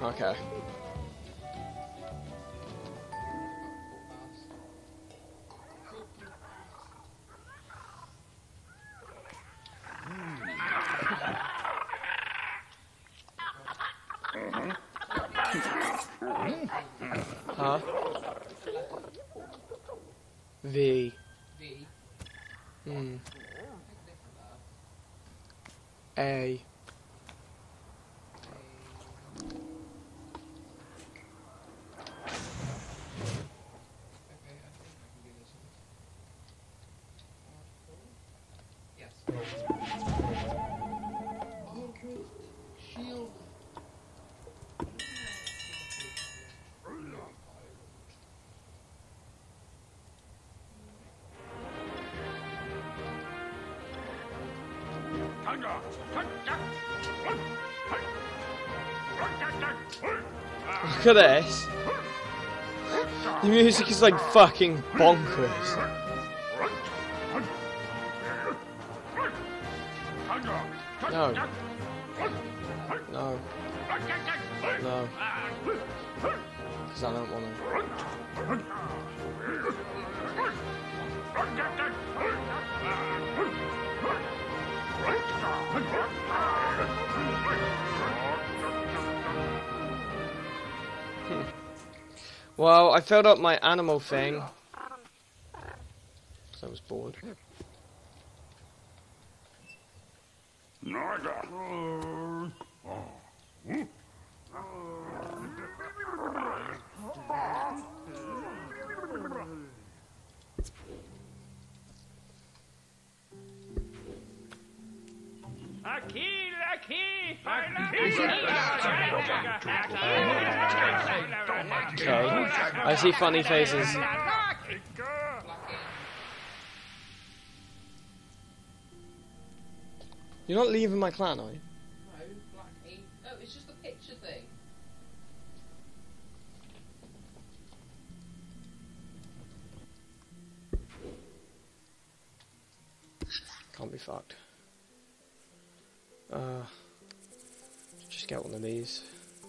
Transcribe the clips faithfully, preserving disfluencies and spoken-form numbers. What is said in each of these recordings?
Okay. Huh? V. V. Hmm. A. Shield. Look at this. The music is like fucking bonkers. No. No. No. Because I don't want to. Well, I filled up my animal thing. Because I was bored. Okay, I see funny faces. You're not leaving my clan, are you? No, black ink. No, it's just a picture thing. Can't be fucked. Uh, just get one of these.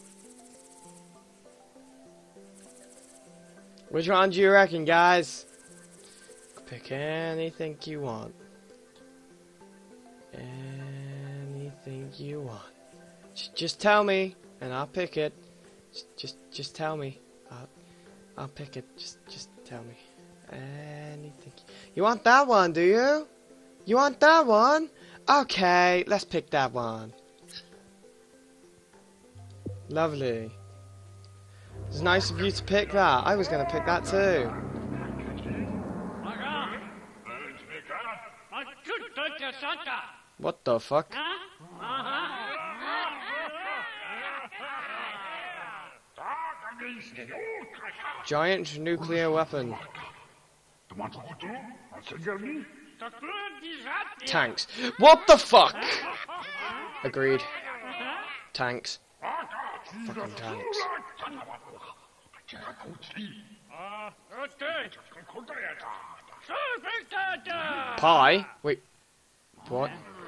Which one do you reckon, guys? Pick anything you want. Anything you want. Just, just tell me, and I'll pick it. Just, just, just tell me. I'll, I'll pick it. Just, just tell me. Anything. You want that one, do you? You want that one? Okay, let's pick that one. Lovely. It's nice of you to pick that. I was going to pick that too. What the fuck? Giant nuclear weapon. Tanks. What the fuck? Agreed. Tanks. Fucking tanks. Pie? Wait. What?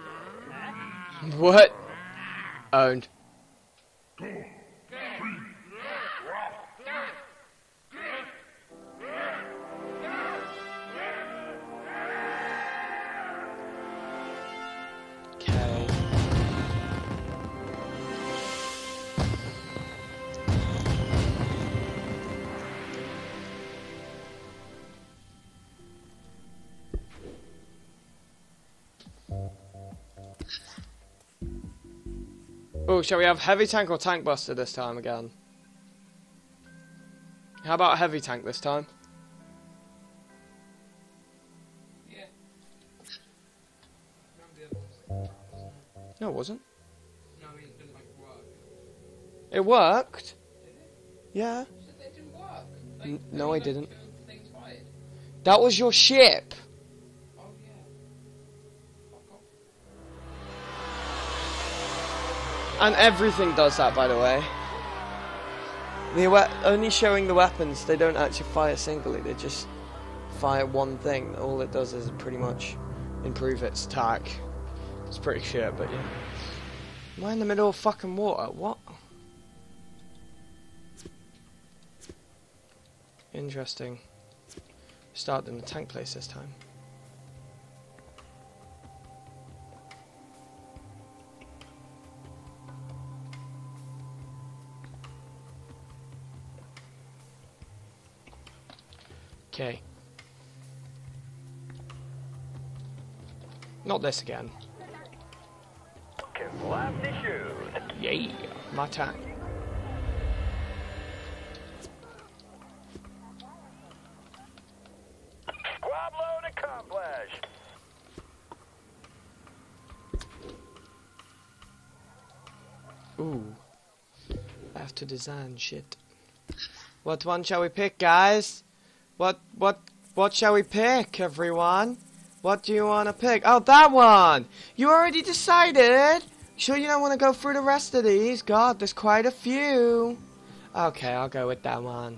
What? Owned. Okay. Oh, shall we have heavy tank or tank buster this time again? How about heavy tank this time? Yeah. No, it wasn't. No, I mean, it didn't like work. It worked. Did it? Yeah. You said it didn't work. Like, N no, I didn't. Things fired. That was your ship. Oh yeah. Fuck off. And everything does that, by the way. The we only showing the weapons, they don't actually fire singly, they just fire one thing. All it does is pretty much improve its attack. It's pretty shit, but yeah. Am I in the middle of fucking water? What? Interesting. Start in the tank place this time. Okay. Not this again. Yeah, my tank. Squad load accomplished. Ooh. I have to design shit. What one shall we pick, guys? What what what shall we pick, everyone? What do you want to pick? Oh, that one! You already decided? Sure you don't want to go through the rest of these? God, there's quite a few. Okay, I'll go with that one.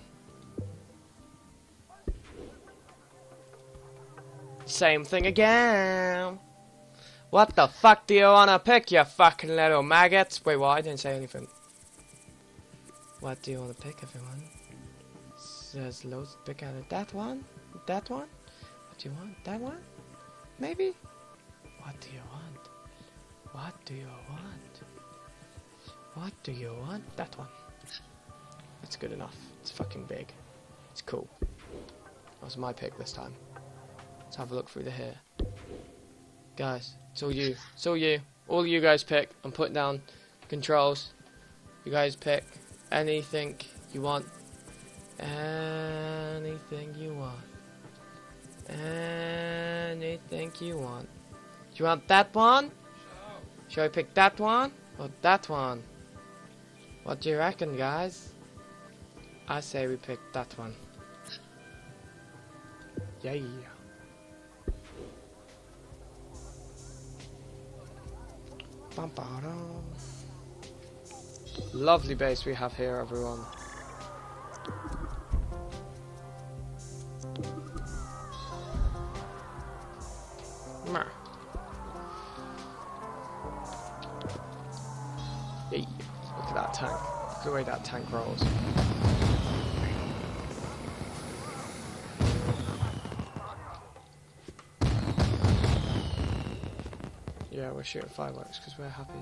Same thing again. What the fuck do you want to pick, you fucking little maggots? Wait, what? I didn't say anything. What do you want to pick, everyone? There's loads to pick out of that one? That one? What do you want? That one? Maybe? What do you want? What do you want? What do you want? That one. That's good enough. It's fucking big. It's cool. That was my pick this time. Let's have a look through the hair. Guys, it's all you. It's all you. All you guys pick. I'm putting down controls. You guys pick anything you want. Anything you want. Anything you want. Do you want that one? Shall I pick that one? Or that one? What do you reckon, guys? I say we pick that one. Yeah. Bum, ba-dum. Lovely base we have here, everyone. Meh. Hey, look at that tank. Look at the way that tank rolls. Yeah, we're shooting fireworks because we're happy.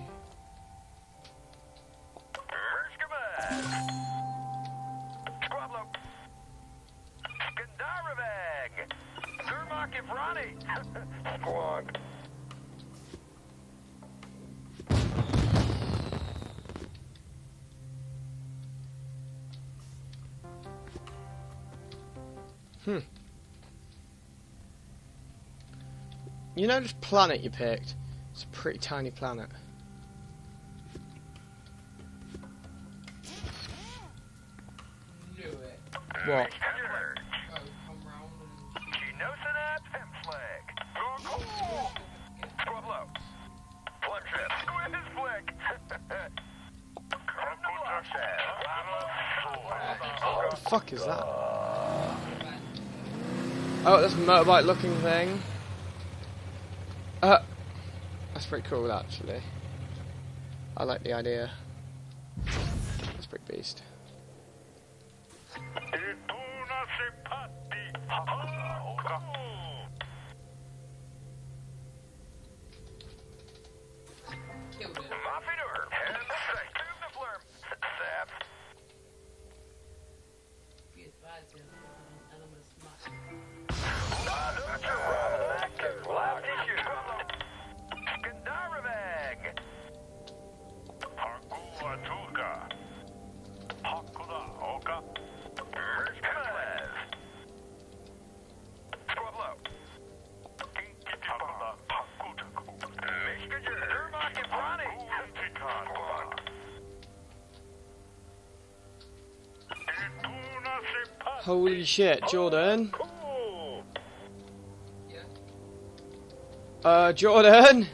Hmm. You know this planet you picked? It's a pretty tiny planet. Knew it. What? Go, come round What the fuck is that? and... Oh, that's a motorbike looking thing. Uh, that's pretty cool actually. I like the idea. That's pretty beast. Killed it. Be advised, there's an element of smart. Holy shit, Jordan. Yeah. Uh, Jordan.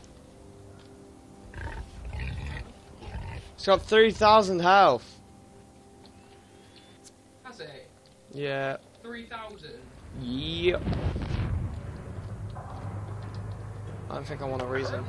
It's got three thousand health. Has it? Yeah. three thousand? Yep. I don't think I want a reason.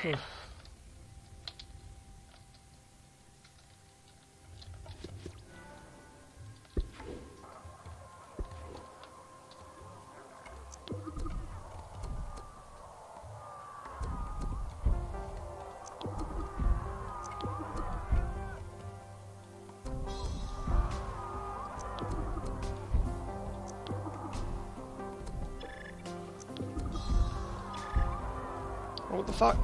What the fuck?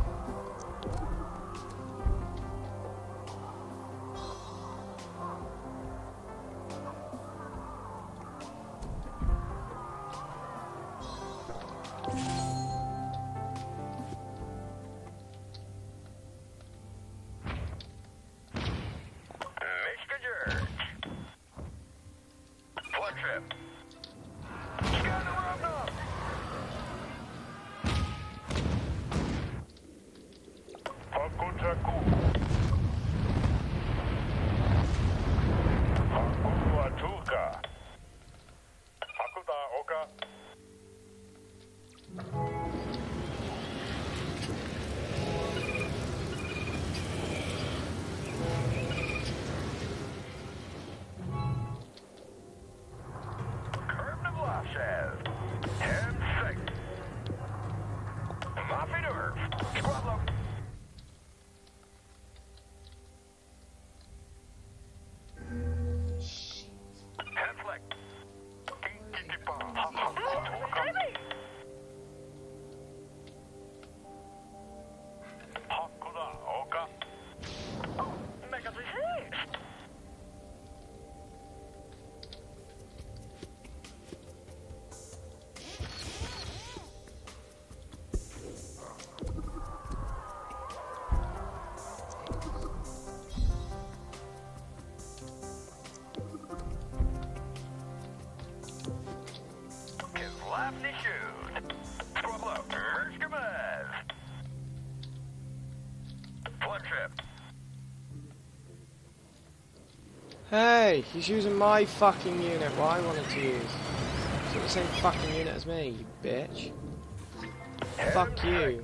Hey, he's using my fucking unit, what I wanted to use. He's got the same fucking unit as me, you bitch. Fuck you.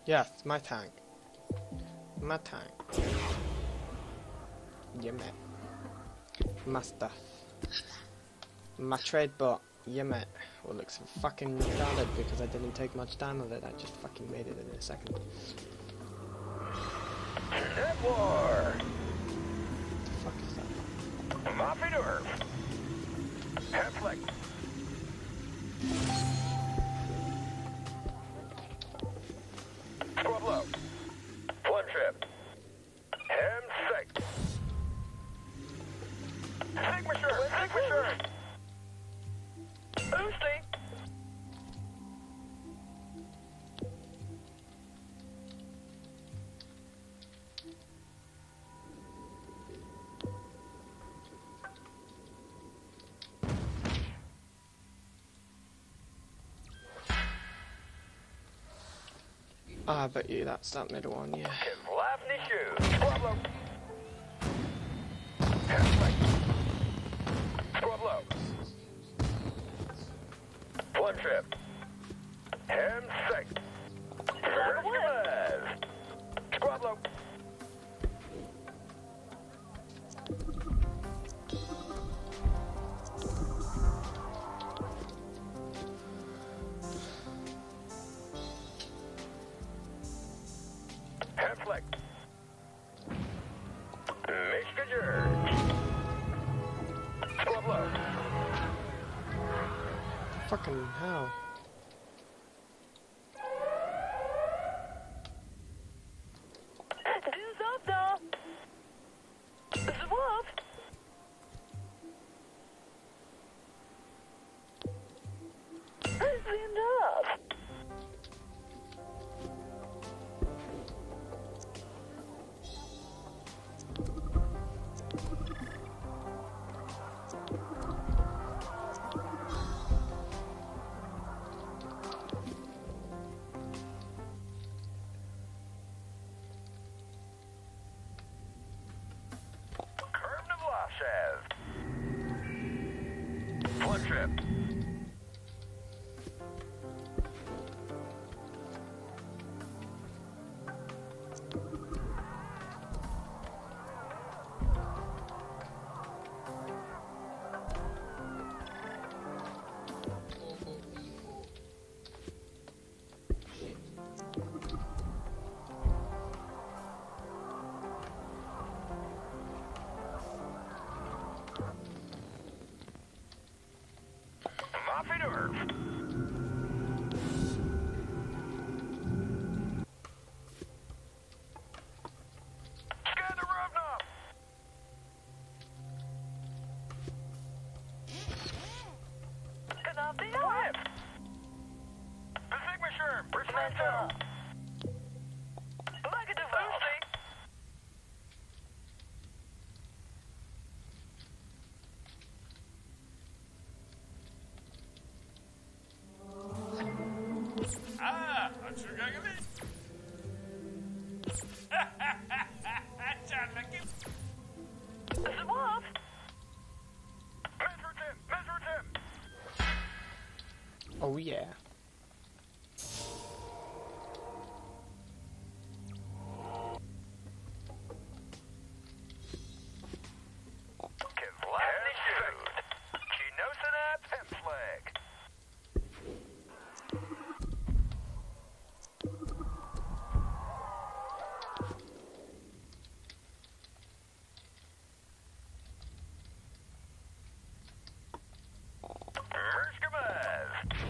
Yes, my tank. My tank. Yeah, mate. My stuff. My trade bot. Yeah, mate. Well, looks fucking retarded because I didn't take much time of it. I just fucking made it in a second. Net war. What the fuck is that? Moffy Nerf. Heflick. Squad low. One trip. Hem sight. Sigma shirt. Sigma shirt. Oosty. Ah, I bet you that's that middle one, yeah. Kevlavny shoes. Squad low. Heflick. Squad low. One trip. Hem sight. Rescuers. Squad low. Heflick. Michigan. Squad low. Fucking hell. Du's up now. Zwolf. That's enough. Krvnavlashev. One trip. Four, four, three, four. Moffy Nerf. Skandarovna. Canopy North. The Sigma Sherm. Respecto. Legative Lucy. Ah, отшугали. Чарлаки. Zwolf. Measure Tim. Measure Tim. Oh yeah. Kevlavny shoes. Chinosinat Hemflag. Mershkamaz.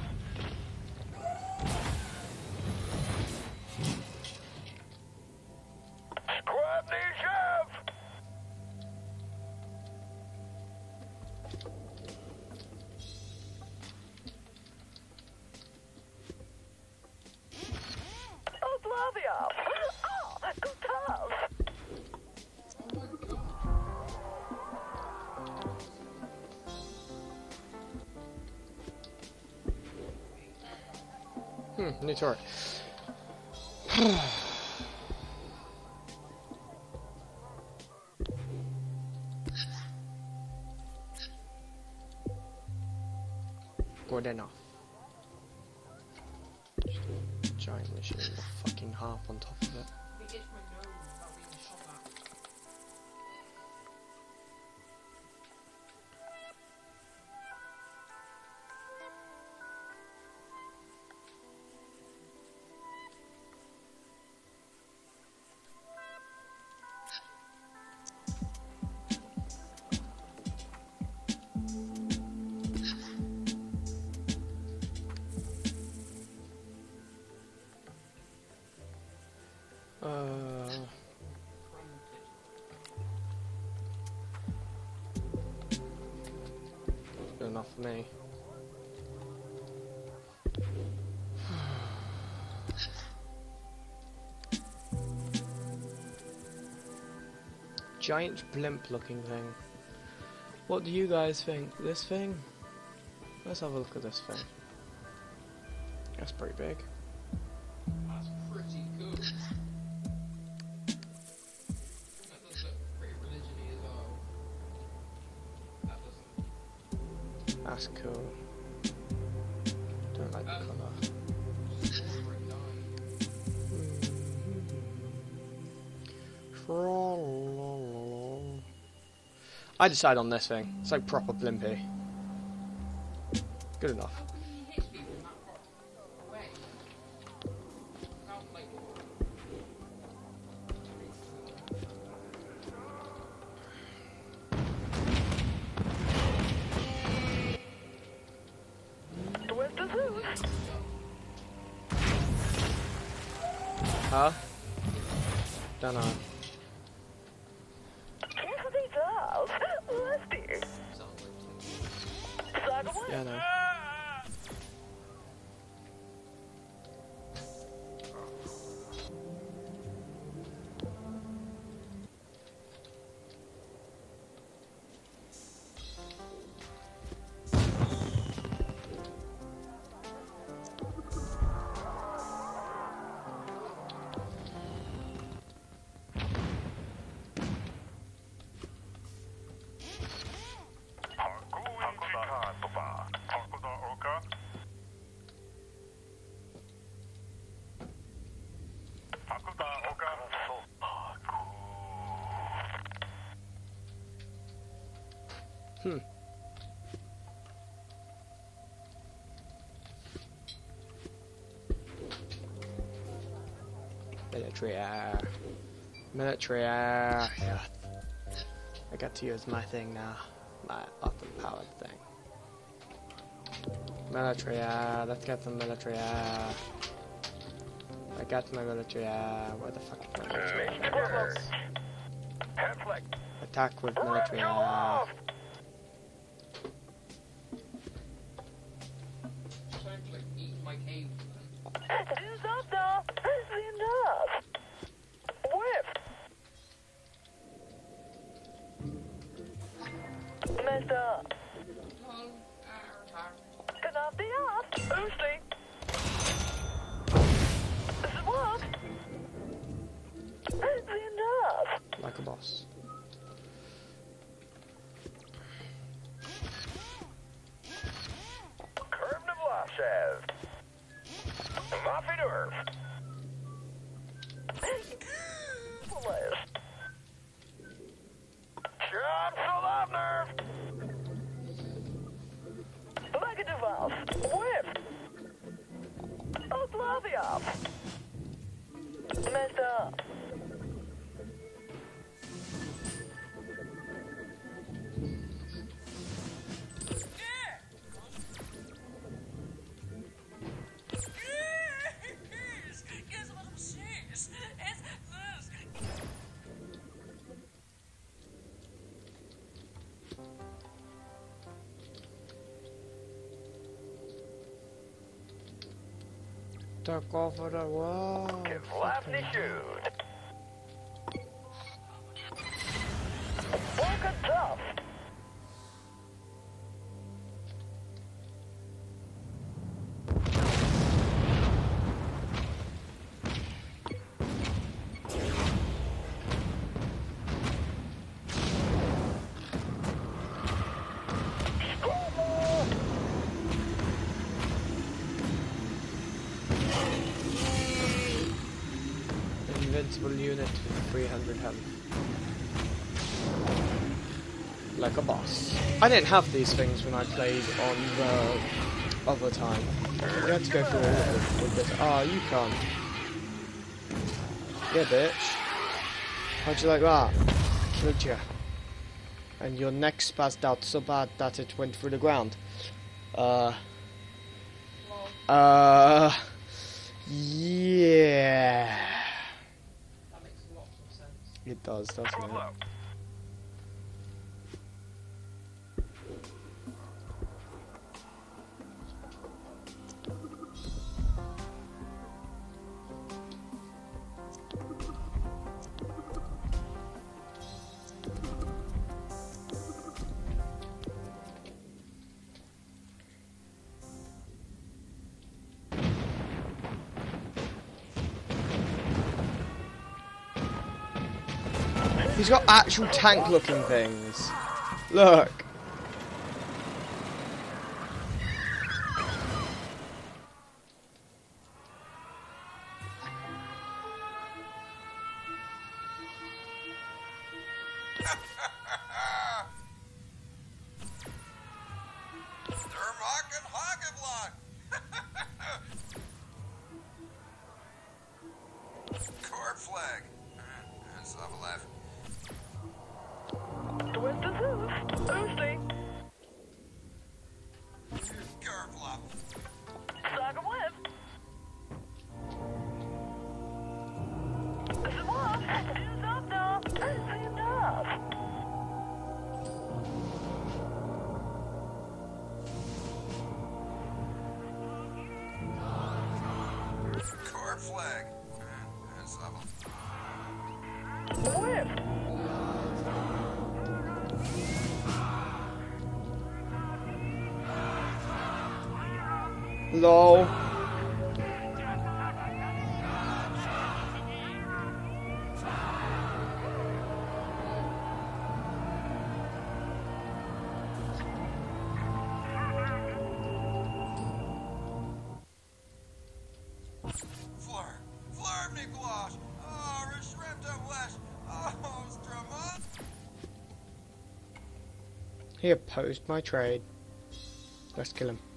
Squadny Chev. Oblavia. Oh, good tough. Oh my god. Hmm, new turret. Good enough. Just a giant machine with a fucking harp on top of it. It itched my nose without being shot at. Uh, good enough for me. Giant blimp looking thing. What do you guys think? This thing? Let's have a look at this thing. That's pretty big. That's pretty good. That does look pretty religion-y as well. That doesn't. That's cool. Don't like the Um, colour. Just order it done. I decide on this thing. It's like proper blimpy. Good enough. How can he hit people in that far away? How, like... Huh? Don't know. Yeah, no. Hmm. Military air. Military air. Yeah. I got to use my thing now. My often powered thing. Military air. Let's get some military air. I got my military air. Where the fuck is my military air? Attack with military air. Trying to, like, eat my cave. Messed up. Lol. Ah, retard. Can I be off? Oosty. Swap. Enough. Like a boss. Curve Navlashev. Mafi Nerve. Bless. John Solov Nerve. Negative off. Whip. Oblivion. Messed up. Took over the wall. Kevlavny shoot. Walk it tough. full unit with three hundred health. Like a boss. I didn't have these things when I played on the other time. You had to go through all of it with this. Oh, you can't. Yeah, bitch. How'd you like that? Killed you. And your neck spazzed out so bad that it went through the ground. Uh. Uh. Yeah. That makes a lot of sense. It does, doesn't it? He's got actual tank-looking things. Look. Dermock and Hagenblock! Corp flag. Let's have a laugh. Twist the Zeus. Oosty. Gerblop. Saga Web. Zwap. Zubda. Enough. Corp flag. Let's have a Whip. Lol. Fleur. Fleur me gouache. Oh, reshrimped of flesh. Oh, Stramont. He opposed my trade. Let's kill him.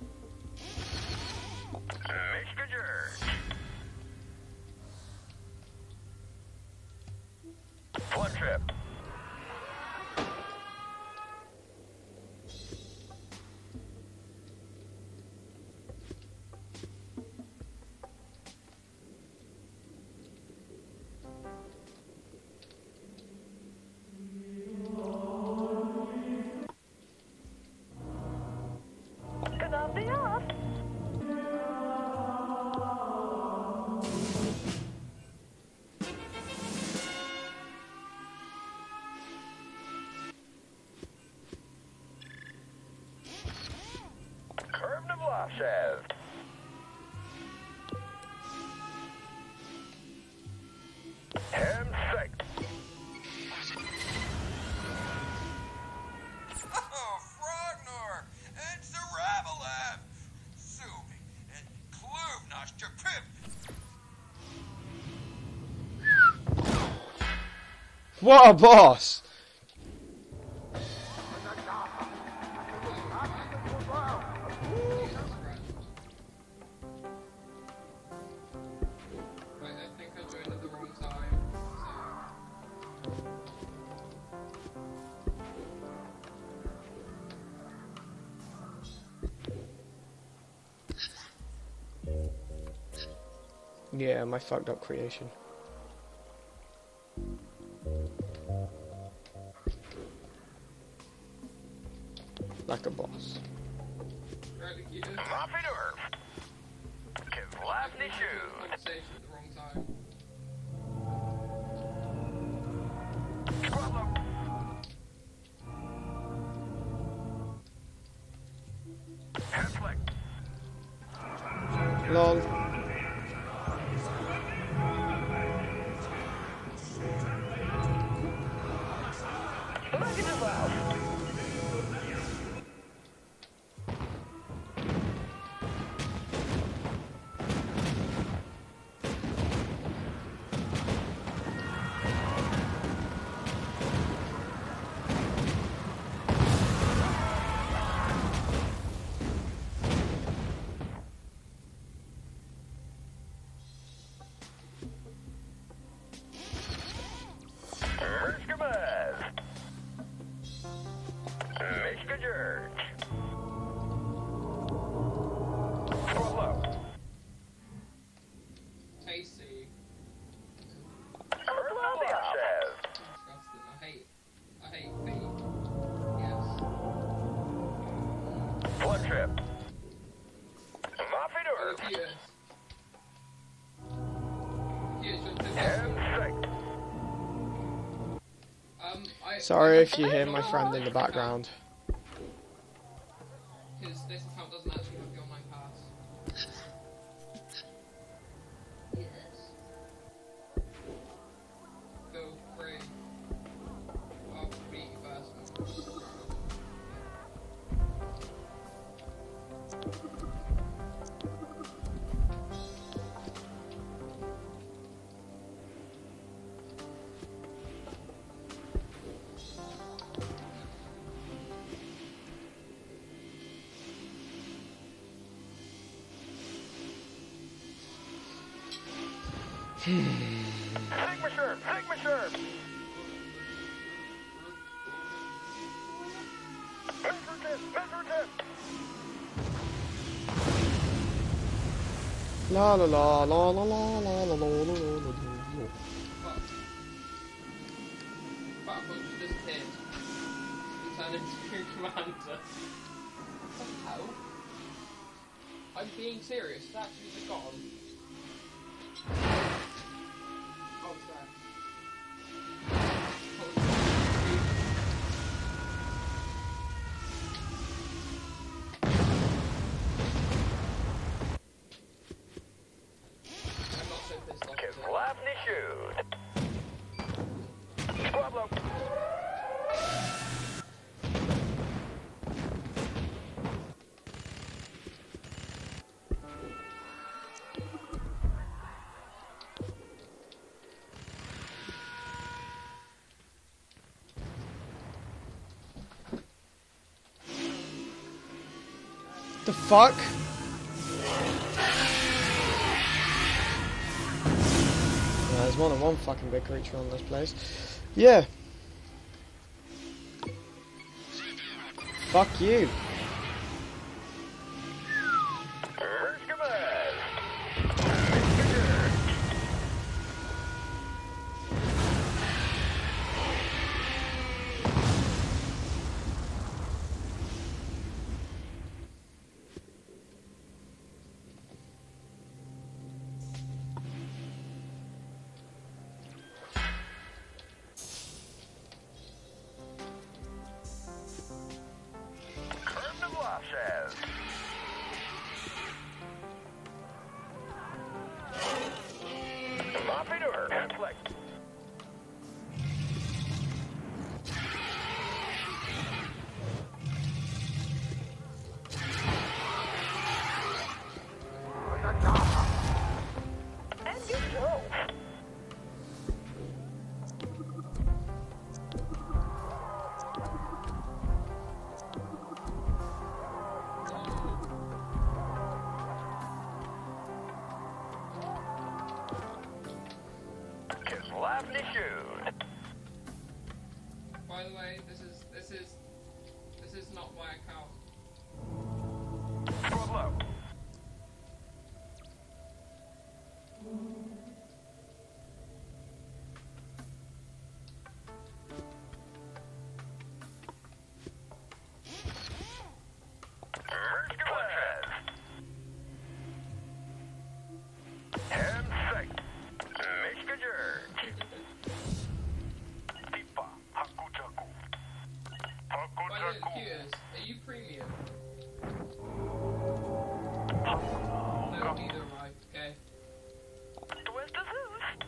Mister George. One trip. Can I be off? Curve de Blashev. Hem sick. Oh, Frognor. And Zarabalev. Zubi. And Kluvnash Japip. What a boss! Right, I think I joined at the wrong time. Yeah, my fucked up creation. Like a boss. Right, you did. Floppy Nerf. Kevlavny shoe. Conversation at the wrong time. Squabble. Hemflick. Lol. Negative valve. I, Sorry I- if you hear my friend in the background. Because this account doesn't actually have the online pass. Yes. Feel free. I'll beat you first. Signature! Signature! Measure Measure La la la la la la la la la la la la. Fuck. Fuck, I just disappeared. He turned into Commander. What the hell? I'm being serious, it's actually just gone. Oh, sorry. I'm not so pissed off. Kiss Lavny shoot. Pablo. The fuck? Yeah, there's more than one fucking big creature on this place. Yeah. Fuck you. By the way, this is this is this is not my account. Pablo. By the way, computers, are you premium? No, neither am I. Okay. Where's the Zeus?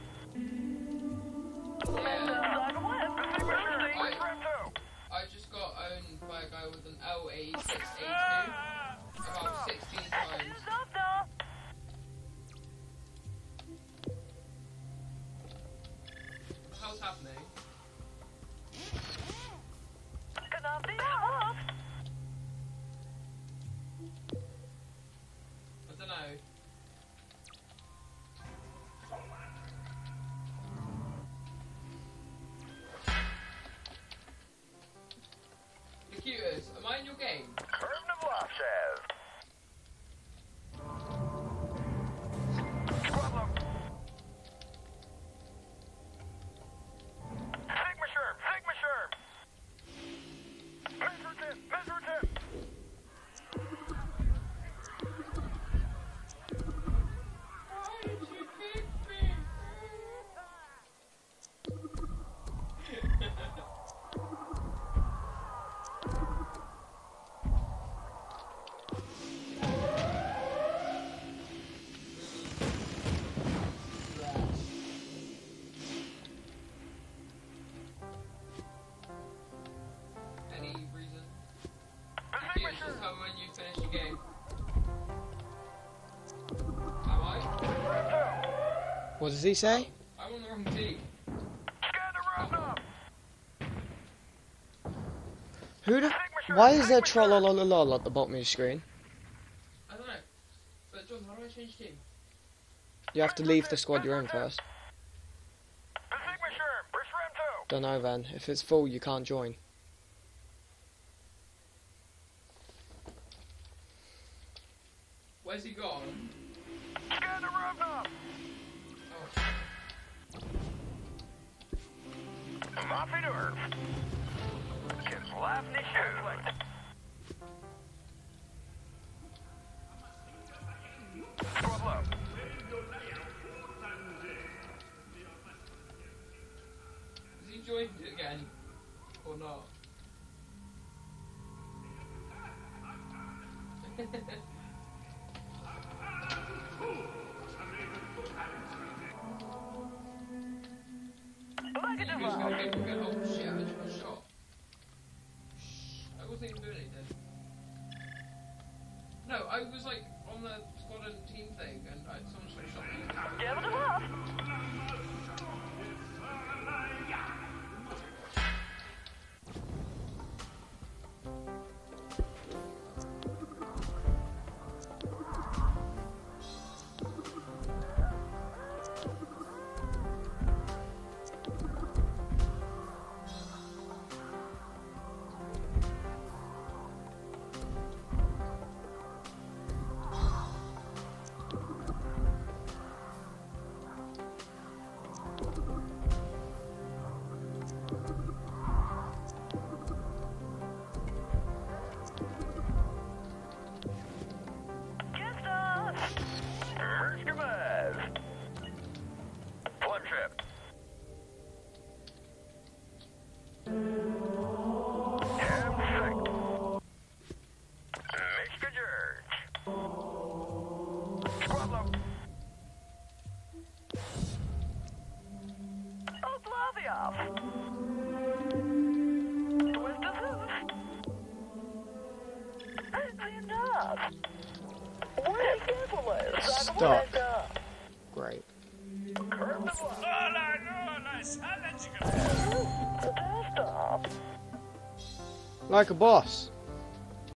Yeah. Saga Web. I, I just got owned by a guy with an L eighty-six A two about sixteen times. Who's up now? How's happening? Cannot be off. I don't know. Computers, am I in your game? any reason. The If you signature. just tell me when you finish the game. Am I? Shrimp What does he say? I'm on the wrong team. two. Scan the roundup. Who the? Why is there trollololol at the bottom of your screen? I don't know. But John, how do I change team? You have to leave the squad you're in first. The signature. Where's Shrimp two? Don't know then. If it's full, you can't join. Where's he gone? Scan the roundup. Oh. Muffin Earth. Can laugh nicht schön. Squad low. Has he joined it again? Or not? Negative He was up. gonna get, get, oh shit, I just got shot. Shh, I wasn't even doing anything. No, I was like on the squad and team thing and I, someone just like shot me. Give it a up. Kissed us. Merskavaz. Plug ship. Ham sick. Mixka George. Squad low. Oblivious. Twist of Zeus. Enough. Where's Nicholas? Stuck. Great. Curve the block. The desktop. Like a boss.